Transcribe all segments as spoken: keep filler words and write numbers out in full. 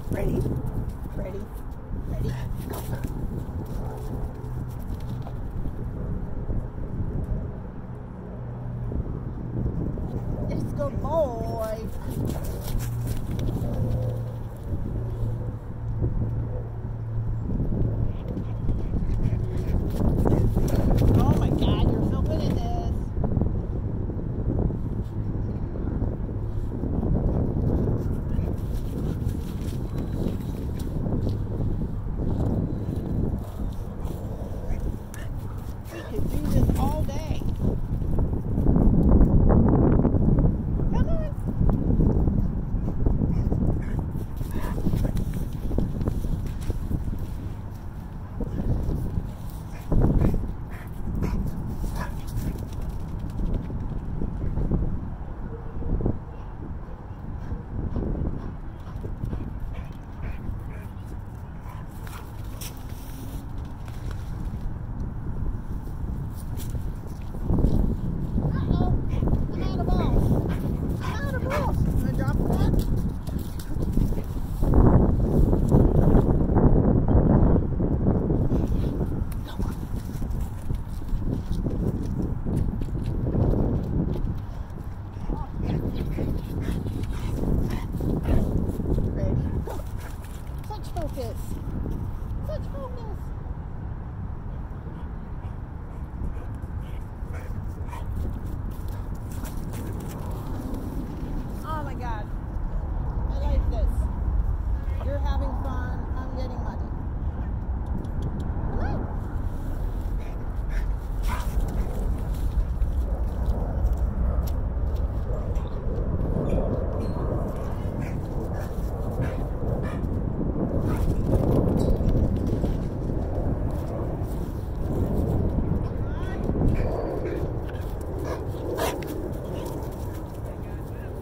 Ready? Ready? Ready? Go. Let's go, boy. Oh my God, you're so good at this. We could do this all day. Come on. Focus. Such focus. Oh my God. I like this. You're having fun. I'm getting muddy. Come on.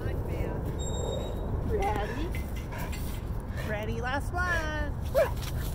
Ready? Ready, last one.